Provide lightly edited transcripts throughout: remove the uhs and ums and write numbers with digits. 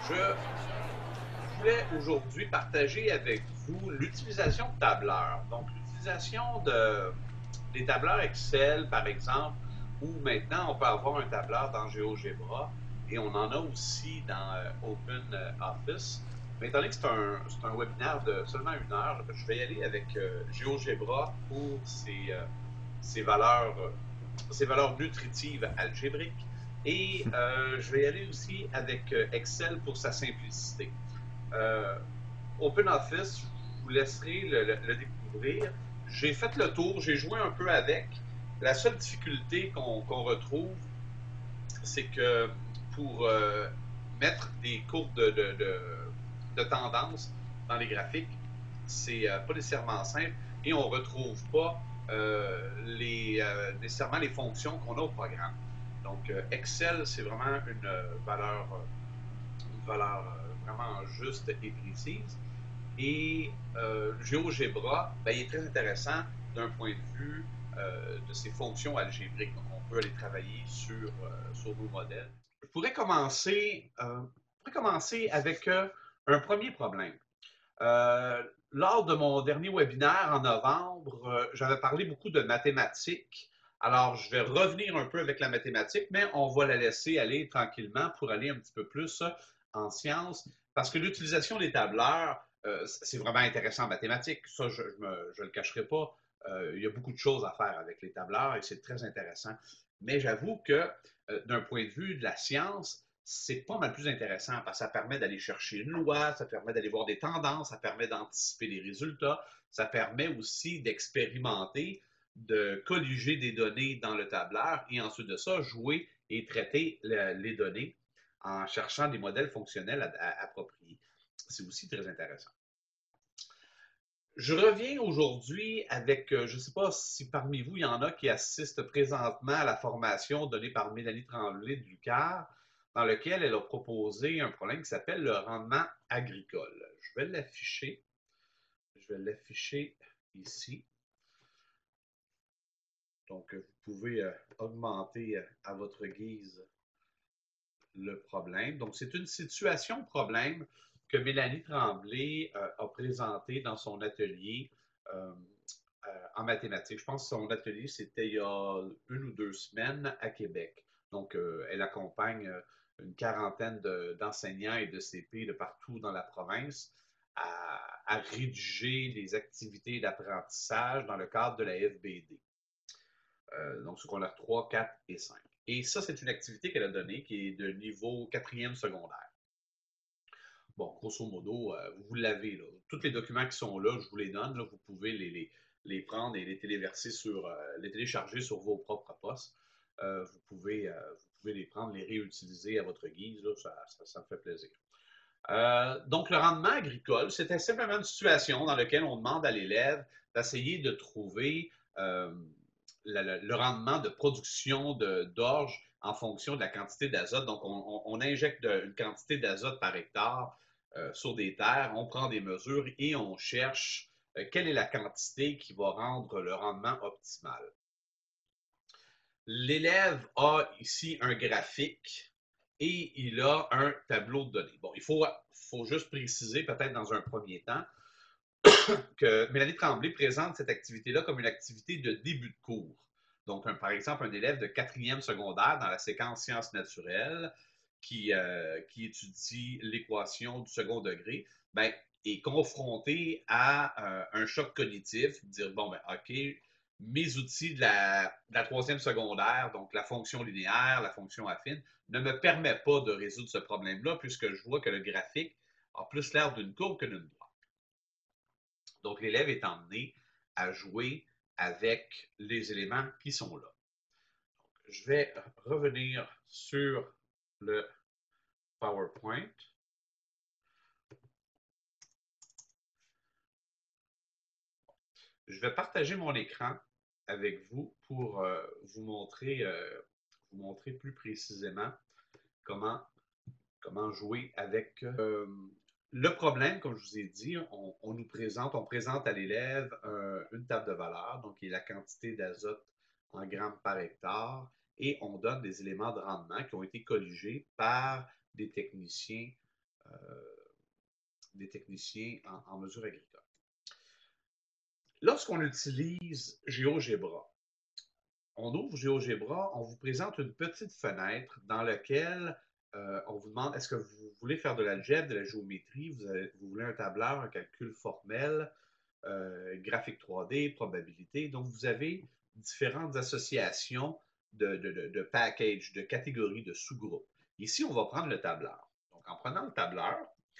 Je voulais aujourd'hui partager avec vous l'utilisation de tableurs. Donc, l'utilisation des tableurs Excel, par exemple, où maintenant on peut avoir un tableur dans GeoGebra et on en a aussi dans OpenOffice. Mais étant donné que c'est un webinaire de seulement 1 heure, je vais y aller avec GeoGebra pour ses valeurs nutritives algébriques. Et je vais y aller aussi avec Excel pour sa simplicité. Euh, OpenOffice, je vous laisserai le découvrir. J'ai fait le tour, j'ai joué un peu avec. La seule difficulté qu'on retrouve, c'est que pour mettre des courbes de tendance dans les graphiques, c'est pas nécessairement simple et on ne retrouve pas nécessairement les fonctions qu'on a au programme. Donc, Excel, c'est vraiment une valeur vraiment juste et précise. Et GeoGebra, ben, il est très intéressant d'un point de vue de ses fonctions algébriques. Donc, on peut aller travailler sur nos modèles. Je pourrais commencer avec un premier problème. Lors de mon dernier webinaire en novembre, j'avais parlé beaucoup de mathématiques. Alors, je vais revenir un peu avec la mathématique, mais on va la laisser aller tranquillement pour aller un petit peu plus en sciences, parce que l'utilisation des tableurs, c'est vraiment intéressant en mathématiques. Ça, je ne le cacherai pas. Il y a beaucoup de choses à faire avec les tableurs et c'est très intéressant. Mais j'avoue que d'un point de vue de la science, c'est pas mal plus intéressant parce que ça permet d'aller chercher une loi, ça permet d'aller voir des tendances, ça permet d'anticiper les résultats, ça permet aussi d'expérimenter, de colliger des données dans le tableur et ensuite de ça, jouer et traiter les données en cherchant des modèles fonctionnels appropriés. C'est aussi très intéressant. Je reviens aujourd'hui avec, je ne sais pas si parmi vous, il y en a qui assistent présentement à la formation donnée par Mélanie Tremblay de l'UQAR, dans lequel elle a proposé un problème qui s'appelle le rendement agricole. Je vais l'afficher. Je vais l'afficher ici. Donc, vous pouvez augmenter à votre guise le problème. Donc, c'est une situation problème que Mélanie Tremblay a présentée dans son atelier euh, en mathématiques. Je pense que son atelier, c'était il y a 1 ou 2 semaines à Québec. Donc, elle accompagne une quarantaine d'enseignants et de CP de partout dans la province à rédiger les activités d'apprentissage dans le cadre de la FBD. Donc secondaire 3, 4 et 5. Et ça, c'est une activité qu'elle a donnée qui est de niveau quatrième secondaire. Bon, grosso modo, vous l'avez là. Tous les documents qui sont là, je vous les donne. Là, vous pouvez les prendre et les télécharger sur vos propres postes. Vous pouvez les prendre, les réutiliser à votre guise. Là, ça me fait plaisir. Donc, le rendement agricole, c'était simplement une situation dans laquelle on demande à l'élève d'essayer de trouver le rendement de production d'orge en fonction de la quantité d'azote. Donc, on injecte une quantité d'azote par hectare sur des terres, on prend des mesures et on cherche quelle est la quantité qui va rendre le rendement optimal. L'élève a ici un graphique et il a un tableau de données. Bon, il faut juste préciser peut-être dans un premier temps que Mélanie Tremblay présente cette activité-là comme une activité de début de cours. Donc, par exemple, un élève de quatrième secondaire dans la séquence sciences naturelles qui étudie l'équation du second degré, ben, est confronté à un choc cognitif, dire, bon, ben, OK, mes outils de la troisième secondaire, donc la fonction linéaire, la fonction affine, ne me permettent pas de résoudre ce problème-là puisque je vois que le graphique a plus l'air d'une courbe que d'une droite. Donc, l'élève est emmené à jouer avec les éléments qui sont là. Donc, je vais revenir sur le PowerPoint. Je vais partager mon écran avec vous pour vous montrer plus précisément comment, comment jouer avec le problème, comme je vous ai dit, on présente à l'élève une table de valeurs, donc qui est la quantité d'azote en grammes par hectare, et on donne des éléments de rendement qui ont été colligés par des techniciens des techniciens en mesure agricole. Lorsqu'on utilise GeoGebra, on ouvre GeoGebra, on vous présente une petite fenêtre dans laquelle on vous demande est-ce que vous voulez faire de l'algèbre, de la géométrie, vous voulez un tableur, un calcul formel, graphique 3D, probabilité. Donc, vous avez différentes associations de packages, de catégories, de sous-groupes. Ici, on va prendre le tableur. Donc, en prenant le tableur,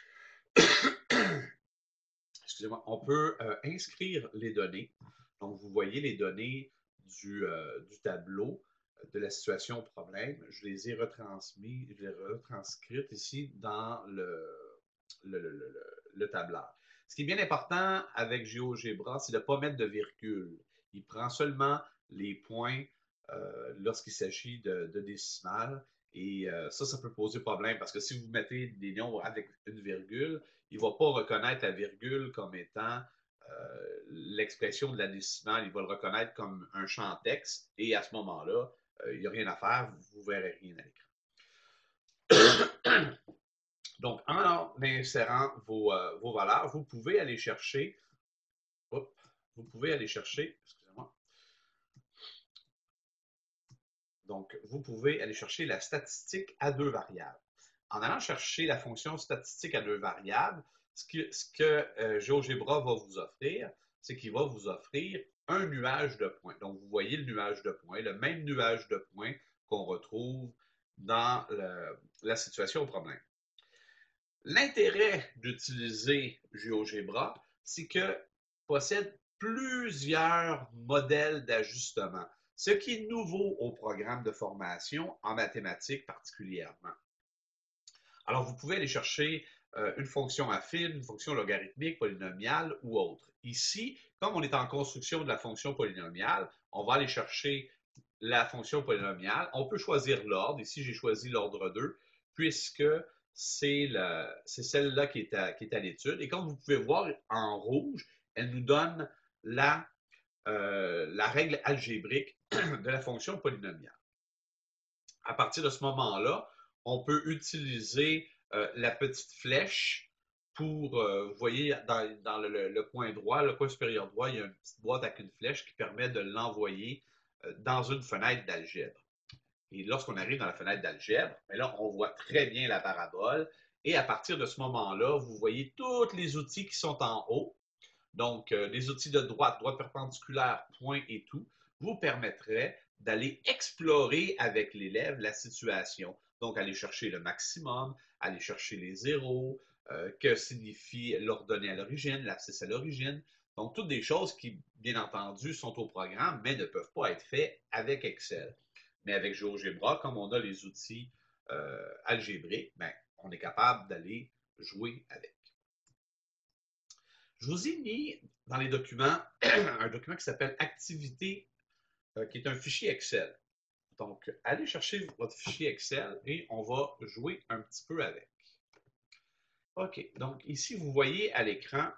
excusez-moi, on peut inscrire les données. Donc, vous voyez les données du tableau de la situation problème. Je les ai retranscrites ici dans le tableur. Ce qui est bien important avec GeoGebra, c'est de ne pas mettre de virgule. Il prend seulement les points lorsqu'il s'agit de décimales. Et ça peut poser problème parce que si vous mettez des nombres avec une virgule, il ne va pas reconnaître la virgule comme étant l'expression de la décimale. Il va le reconnaître comme un champ texte et à ce moment-là, il n'y a rien à faire, vous ne verrez rien à l'écran. Donc, en insérant vos valeurs, vous pouvez aller chercher, excusez-moi, donc, vous pouvez aller chercher la statistique à 2 variables. En allant chercher la fonction statistique à 2 variables, ce que GeoGebra va vous offrir, c'est qu'il va vous offrir un nuage de points. Donc, vous voyez le nuage de points, le même nuage de points qu'on retrouve dans la situation au problème. L'intérêt d'utiliser GeoGebra, c'est qu'il possède plusieurs modèles d'ajustement, ce qui est nouveau au programme de formation en mathématiques particulièrement. Alors, vous pouvez aller chercher une fonction affine, une fonction logarithmique, polynomiale ou autre. Ici, comme on est en construction de la fonction polynomiale, on va aller chercher la fonction polynomiale. On peut choisir l'ordre. Ici, j'ai choisi l'ordre 2, puisque c'est celle-là qui est à l'étude. Et comme vous pouvez voir en rouge, elle nous donne la règle algébrique de la fonction polynomiale. À partir de ce moment-là, on peut utiliser la petite flèche pour, vous voyez, dans le coin droit, le coin supérieur droit, il y a une petite boîte avec une flèche qui permet de l'envoyer dans une fenêtre d'algèbre. Et lorsqu'on arrive dans la fenêtre d'algèbre, là, on voit très bien la parabole. Et à partir de ce moment-là, vous voyez tous les outils qui sont en haut. Donc, les outils de droite perpendiculaire, point et tout, vous permettraient d'aller explorer avec l'élève la situation. Donc, aller chercher le maximum, aller chercher les zéros, que signifie l'ordonnée à l'origine, l'abscisse à l'origine. Donc, toutes des choses qui, bien entendu, sont au programme, mais ne peuvent pas être faites avec Excel. Mais avec GeoGebra, comme on a les outils algébriques, ben, on est capable d'aller jouer avec. Je vous ai mis dans les documents un document qui s'appelle Activité, qui est un fichier Excel. Donc, allez chercher votre fichier Excel et on va jouer un petit peu avec. OK, donc ici, vous voyez à l'écran,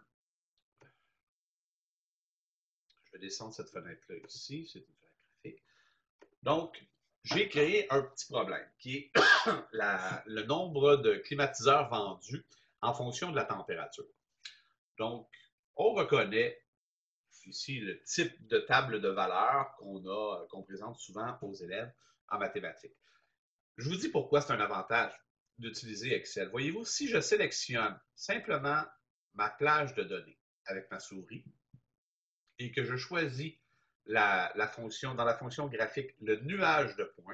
je vais descendre cette fenêtre-là ici, c'est une fenêtre graphique. Donc, j'ai créé un petit problème qui est le nombre de climatiseurs vendus en fonction de la température. Donc, on reconnaît ici le type de table de valeurs qu'on présente souvent aux élèves en mathématiques. Je vous dis pourquoi c'est un avantage d'utiliser Excel. Voyez-vous, si je sélectionne simplement ma plage de données avec ma souris et que je choisis dans la fonction graphique le nuage de points,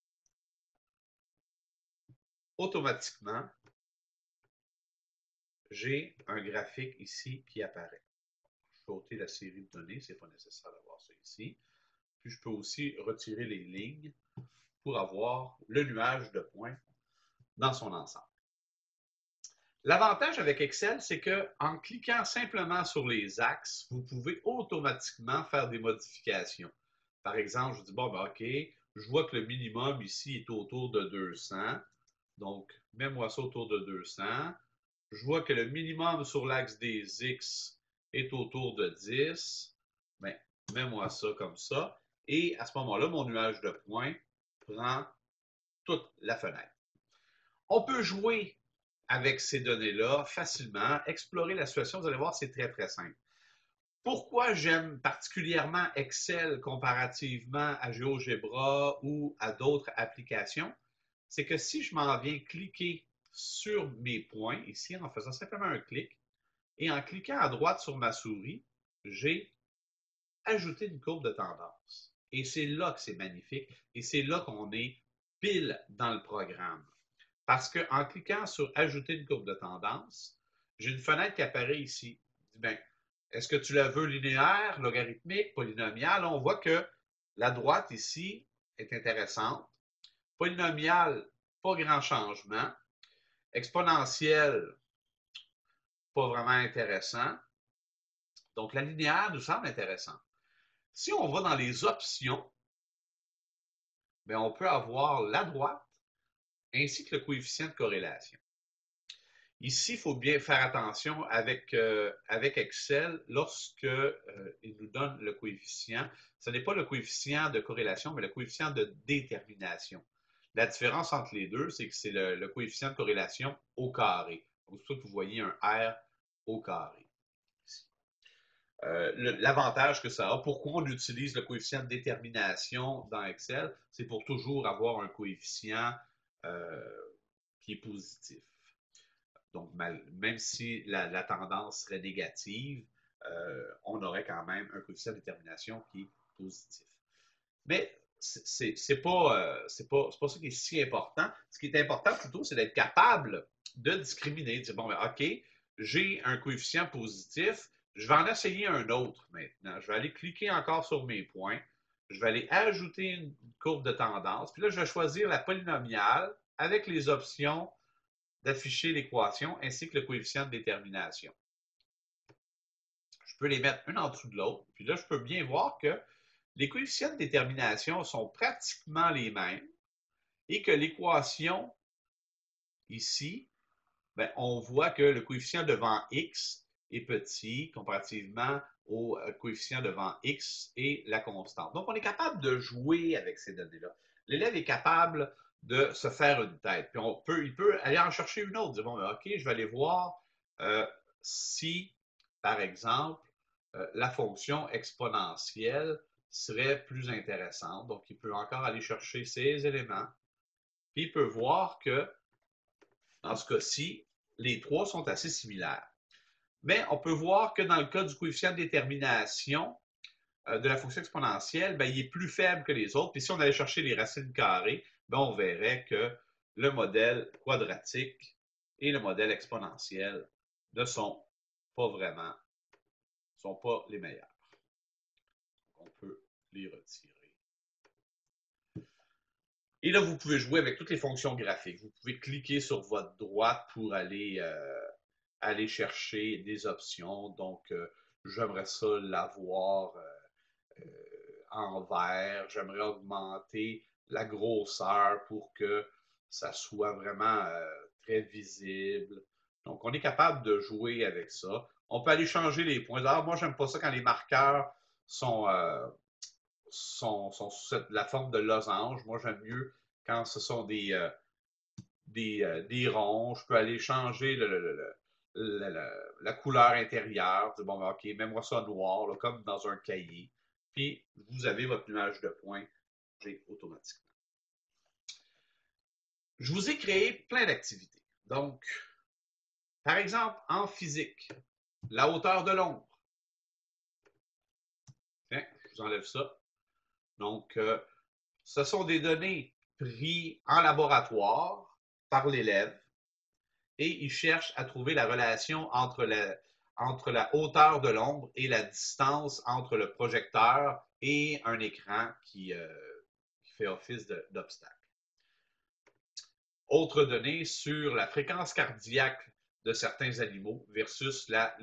automatiquement, j'ai un graphique ici qui apparaît. Je peux ôter la série de données, ce n'est pas nécessaire d'avoir ça ici. Puis je peux aussi retirer les lignes pour avoir le nuage de points dans son ensemble. L'avantage avec Excel, c'est qu'en cliquant simplement sur les axes, vous pouvez automatiquement faire des modifications. Par exemple, je dis, bon, ben, OK, je vois que le minimum ici est autour de 200. Donc, mets-moi ça autour de 200. Je vois que le minimum sur l'axe des X est autour de 10. Bien, mets-moi ça comme ça. Et à ce moment-là, mon nuage de points prend toute la fenêtre. On peut jouer avec ces données-là facilement, explorer la situation. Vous allez voir, c'est très, très simple. Pourquoi j'aime particulièrement Excel comparativement à GeoGebra ou à d'autres applications? C'est que si je m'en viens cliquer sur mes points, ici, en faisant simplement un clic, et en cliquant à droite sur ma souris, j'ai ajouté une courbe de tendance. Et c'est là que c'est magnifique, et c'est là qu'on est pile dans le programme. Parce qu'en cliquant sur Ajouter une courbe de tendance, j'ai une fenêtre qui apparaît ici. Bien, est-ce que tu la veux linéaire, logarithmique, polynomiale? On voit que la droite ici est intéressante. Polynomiale, pas grand changement. Exponentielle, pas vraiment intéressant. Donc, la linéaire nous semble intéressante. Si on va dans les options, bien, on peut avoir la droite ainsi que le coefficient de corrélation. Ici, il faut bien faire attention avec Excel lorsque il nous donne le coefficient. Ce n'est pas le coefficient de corrélation, mais le coefficient de détermination. La différence entre les deux, c'est que c'est le coefficient de corrélation au carré. Donc, c'est pour ça que vous voyez un R au carré. L'avantage que ça a, pourquoi on utilise le coefficient de détermination dans Excel, c'est pour toujours avoir un coefficient qui est positif. Donc, même si la tendance serait négative, on aurait quand même un coefficient de détermination qui est positif. Mais c'est pas ça qui est si important. Ce qui est important plutôt, c'est d'être capable de discriminer, de dire, bon, ben, OK, j'ai un coefficient positif, je vais en essayer un autre maintenant. Je vais aller cliquer encore sur mes points, je vais aller ajouter une courbe de tendance, puis là, je vais choisir la polynomiale avec les options d'afficher l'équation ainsi que le coefficient de détermination. Je peux les mettre une en dessous de l'autre, puis là, je peux bien voir que les coefficients de détermination sont pratiquement les mêmes et que l'équation ici, bien, on voit que le coefficient devant x est petit comparativement au coefficient devant x et la constante. Donc, on est capable de jouer avec ces données-là. L'élève est capable de se faire une tête. Puis il peut aller en chercher une autre. Dire, bon, OK, je vais aller voir si, par exemple, la fonction exponentielle serait plus intéressante. Donc, il peut encore aller chercher ces éléments. Puis, il peut voir que, dans ce cas-ci, les trois sont assez similaires. Mais on peut voir que dans le cas du coefficient de détermination de la fonction exponentielle, bien, il est plus faible que les autres. Puis si on allait chercher les racines carrées, bien, on verrait que le modèle quadratique et le modèle exponentiel ne sont pas vraiment, sont pas les meilleurs. On peut les retirer. Et là, vous pouvez jouer avec toutes les fonctions graphiques. Vous pouvez cliquer sur votre droite pour aller chercher des options. Donc, j'aimerais ça l'avoir en vert. J'aimerais augmenter la grosseur pour que ça soit vraiment très visible. Donc, on est capable de jouer avec ça. On peut aller changer les points. Alors, moi, j'aime pas ça quand les marqueurs sont sous la forme de losange. Moi, j'aime mieux quand ce sont des ronds. Je peux aller changer la couleur intérieure. Bon, ben, OK, mets-moi ça noir, là, comme dans un cahier. Puis, vous avez votre nuage de points automatiquement. Je vous ai créé plein d'activités. Donc, par exemple, en physique, la hauteur de l'ombre. Tiens, je vous enlève ça. Donc, ce sont des données prises en laboratoire par l'élève et il cherche à trouver la relation entre la hauteur de l'ombre et la distance entre le projecteur et un écran qui fait office d'obstacle. Autre donnée sur la fréquence cardiaque de certains animaux versus la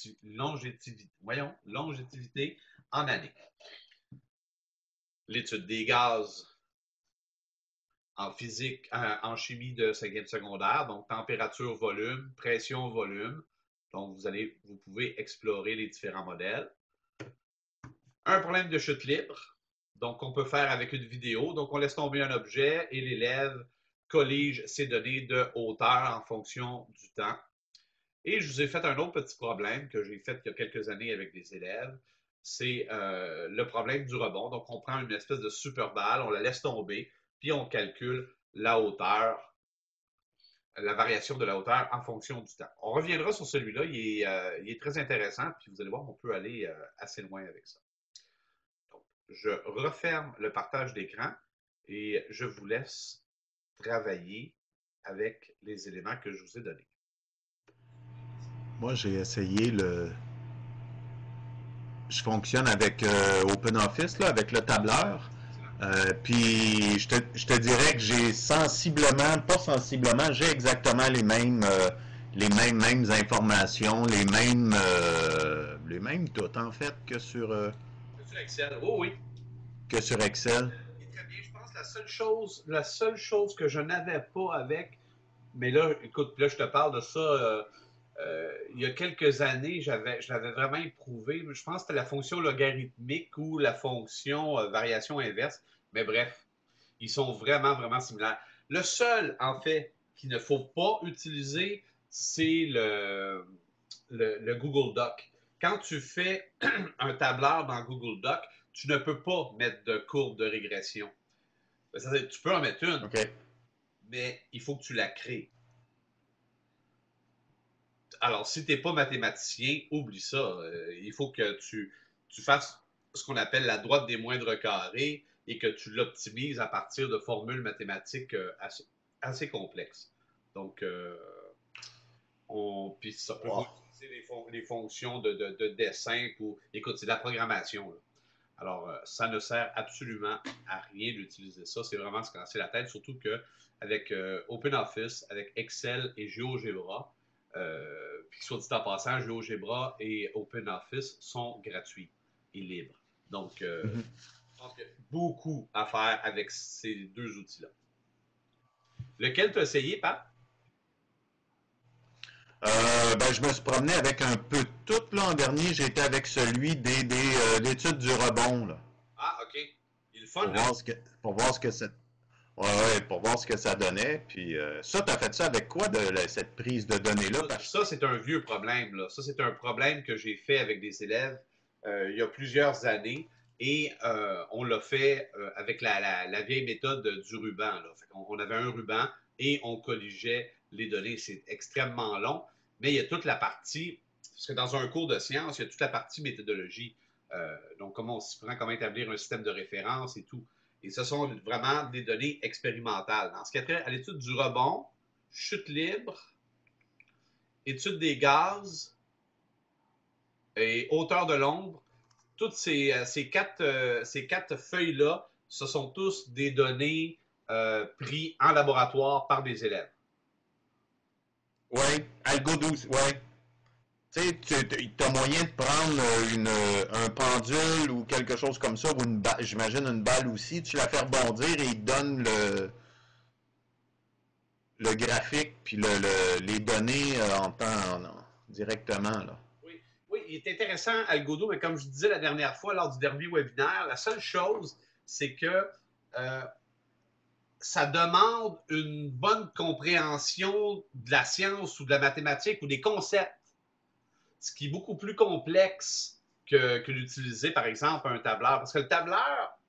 longévité en années. L'étude des gaz en physique, en chimie de 5e secondaire, donc température, volume, pression, volume. Donc, vous pouvez explorer les différents modèles. Un problème de chute libre, donc on peut faire avec une vidéo. Donc, on laisse tomber un objet et l'élève collige ces données de hauteur en fonction du temps. Et je vous ai fait un autre petit problème que j'ai fait il y a quelques années avec des élèves. C'est le problème du rebond. Donc, on prend une espèce de super balle, on la laisse tomber, puis on calcule la hauteur, la variation de la hauteur en fonction du temps. On reviendra sur celui-là, il est très intéressant, puis vous allez voir, on peut aller assez loin avec ça. Donc, je referme le partage d'écran et je vous laisse travailler avec les éléments que je vous ai donnés. Moi, j'ai essayé le. Je fonctionne avec OpenOffice, là, avec le tableur. Excellent. Puis je te dirais que j'ai sensiblement, pas sensiblement, j'ai exactement les mêmes informations, les mêmes toutes en fait Sur Excel, oh oui. que sur Excel. Et très bien, je pense que la seule chose que je n'avais pas avec, mais là, écoute, là, je te parle de ça, il y a quelques années, je l'avais vraiment éprouvé. Je pense que c'était la fonction logarithmique ou la fonction variation inverse. Mais bref, ils sont vraiment, vraiment similaires. Le seul, en fait, qu'il ne faut pas utiliser, c'est le Google Doc. Quand tu fais un tableur dans Google Doc, tu ne peux pas mettre de courbe de régression. Tu peux en mettre une, OK. mais il faut que tu la crées. Alors, si tu n'es pas mathématicien, oublie ça. Il faut que tu fasses ce qu'on appelle la droite des moindres carrés et que tu l'optimises à partir de formules mathématiques assez complexes. Donc, puis ça peut pas Wow. utiliser les fonctions de dessin pour. Écoute, c'est de la programmation, là. Alors, ça ne sert absolument à rien d'utiliser ça. C'est vraiment se casser la tête, surtout qu'avec OpenOffice, avec Excel et GeoGebra, puis soit dit en passant, GeoGebra et OpenOffice sont gratuits et libres. Donc, Mhm. je pense qu'il y a beaucoup à faire avec ces deux outils-là. Lequel tu as essayé, Pat? Ben, je me suis promené avec un peu de tout. L'an dernier, j'étais avec celui d'études du rebond, là, Ah, OK. Il est le fun, pour hein? voir ce que, pour voir ce que ça, ouais, ouais, pour voir ce que ça donnait. Puis ça, t'as fait ça avec quoi cette prise de données-là? Ça, c'est un vieux problème, là. Ça, c'est un problème que j'ai fait avec des élèves il y a plusieurs années et on l'a fait avec la vieille méthode du ruban, là. On avait un ruban et on colligeait les données. C'est extrêmement long, mais il y a toute la partie, parce que dans un cours de sciences, il y a toute la partie méthodologie. Donc, comment on s'y prend, comment établir un système de référence et tout. Et ce sont vraiment des données expérimentales. Dans ce qui a trait à l'étude du rebond, chute libre, étude des gaz et hauteur de l'ombre, toutes ces quatre feuilles-là, ce sont tous des données prises en laboratoire par des élèves. Ouais, Algo 12, ouais. Tu sais, tu as moyen de prendre un pendule ou quelque chose comme ça, ou j'imagine une balle aussi, tu la fais rebondir et il te donne le graphique puis les données en temps directement, là. Oui, oui, il est intéressant, Algodo, mais comme je disais la dernière fois lors du dernier webinaire, la seule chose, c'est que euh, ça demande une bonne compréhension de la science ou de la mathématique ou des concepts, ce qui est beaucoup plus complexe que d'utiliser, par exemple, un tableur. Parce que le tableur,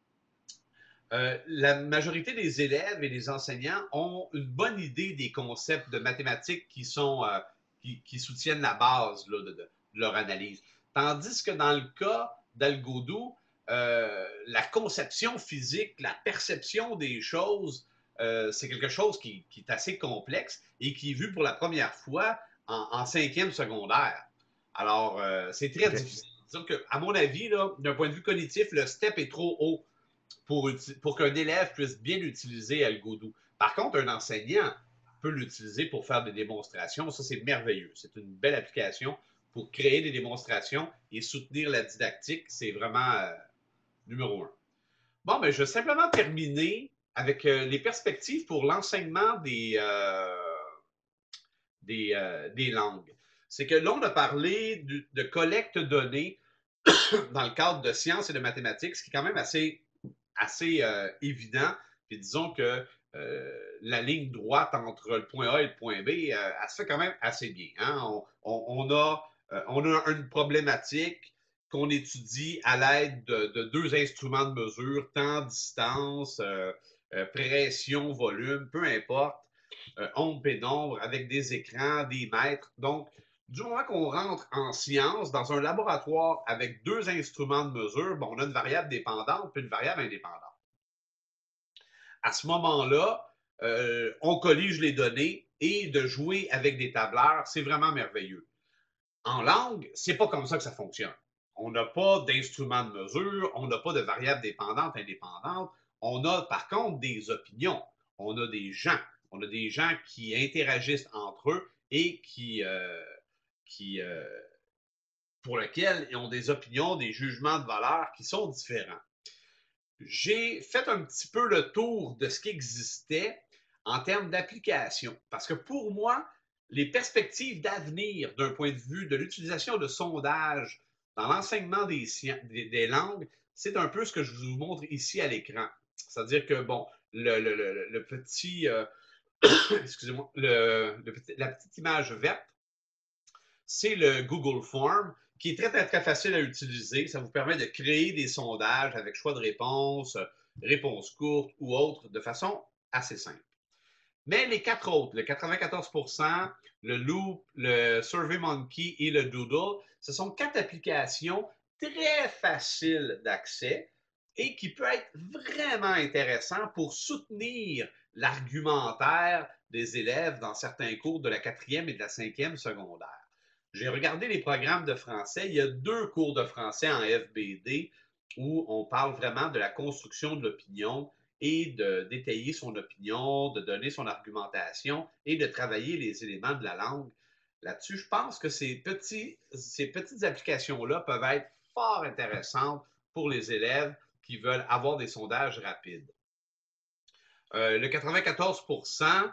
la majorité des élèves et des enseignants ont une bonne idée des concepts de mathématiques qui soutiennent la base là, de leur analyse. Tandis que dans le cas d'Algodou, la conception physique, la perception des choses, c'est quelque chose qui est assez complexe et qui est vu pour la première fois en cinquième secondaire. Alors, c'est très OK. difficile. Disons que, à mon avis, d'un point de vue cognitif, le step est trop haut pour qu'un élève puisse bien utiliser Algodoo. Par contre, un enseignant peut l'utiliser pour faire des démonstrations. Ça, c'est merveilleux. C'est une belle application pour créer des démonstrations et soutenir la didactique. C'est vraiment numéro un. Bon, ben, je vais simplement terminer avec les perspectives pour l'enseignement des langues. C'est que là, on a parlé de collecte de données dans le cadre de sciences et de mathématiques, ce qui est quand même assez évident. Puis disons que la ligne droite entre le point A et le point B, elle se fait quand même assez bien. Hein? On a une problématique qu'on étudie à l'aide de deux instruments de mesure, temps, distance, pression, volume, peu importe, ombre, pénombre, avec des écrans, des mètres. Donc, du moment qu'on rentre en science, dans un laboratoire avec deux instruments de mesure, bon, on a une variable dépendante puis une variable indépendante. À ce moment-là, on collige les données et de jouer avec des tableurs, c'est vraiment merveilleux. En langue, c'est pas comme ça que ça fonctionne. On n'a pas d'instrument de mesure, on n'a pas de variables dépendantes, indépendantes. On a par contre des opinions. On a des gens. On a des gens qui interagissent entre eux et qui pour lesquels ils ont des opinions, des jugements de valeur qui sont différents. J'ai fait un petit peu le tour de ce qui existait en termes d'application. Parce que pour moi, les perspectives d'avenir d'un point de vue de l'utilisation de sondages dans l'enseignement des langues, c'est un peu ce que je vous montre ici à l'écran. C'est-à-dire que, bon, le petit, excusez-moi, la petite image verte, c'est le Google Form, qui est très, très, très facile à utiliser. Ça vous permet de créer des sondages avec choix de réponses, réponses courtes ou autres, de façon assez simple. Mais les quatre autres, le 94%, le Loop, le SurveyMonkey et le Doodle, ce sont quatre applications très faciles d'accès et qui peuvent être vraiment intéressants pour soutenir l'argumentaire des élèves dans certains cours de la quatrième et de la cinquième secondaire. J'ai regardé les programmes de français. Il y a deux cours de français en FBD où on parle vraiment de la construction de l'opinion et de détailler son opinion, de donner son argumentation et de travailler les éléments de la langue. Là-dessus, je pense que ces petites applications-là peuvent être fort intéressantes pour les élèves qui veulent avoir des sondages rapides. Le 94%,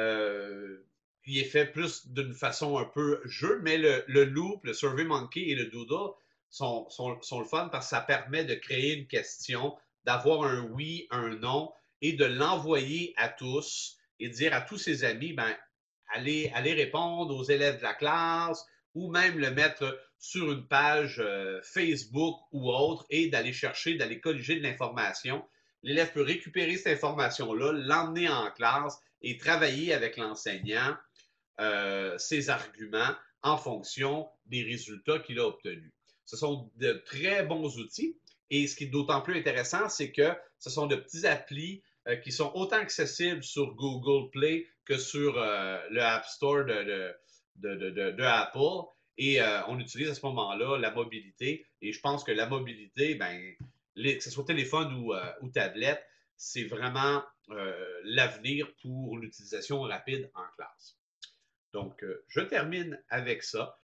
il est fait plus d'une façon un peu jeu, mais le Loop, le SurveyMonkey et le Doodle sont le fun parce que ça permet de créer une question, d'avoir un oui, un non et de l'envoyer à tous et dire à tous ses amis, ben, allez répondre aux élèves de la classe ou même le mettre sur une page Facebook ou autre et d'aller chercher, d'aller colliger de l'information. L'élève peut récupérer cette information-là, l'emmener en classe et travailler avec l'enseignant ses arguments en fonction des résultats qu'il a obtenus. Ce sont de très bons outils et ce qui est d'autant plus intéressant, c'est que ce sont de petits applis qui sont autant accessibles sur Google Play que sur le App Store de Apple. Et on utilise à ce moment-là la mobilité. Et je pense que la mobilité, ben, que ce soit téléphone ou tablette, c'est vraiment l'avenir pour l'utilisation rapide en classe. Donc, je termine avec ça.